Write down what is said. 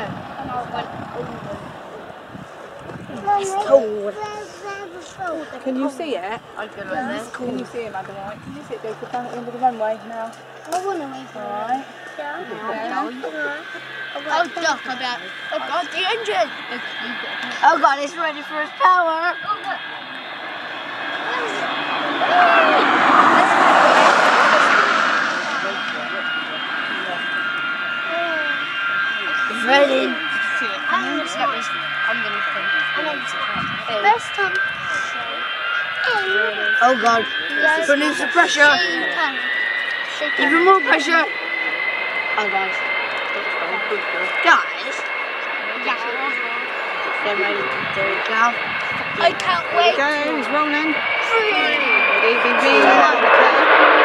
It's cold. Can you see it? Can you see it, Madam White? Can you see it? Go down at the end of the runway now. I want to wait for Alright. Oh, duck, I bet. Oh, God, the engine. Oh, God, it's ready for its power. It's ready. I'm going to step this. First time. Oh, God. Produce the pressure. Even more pressure. Oh, guys. Guys. Get ready. There we go. I can't wait. There we go, he's rolling. 3. Ready, be really loud, okay?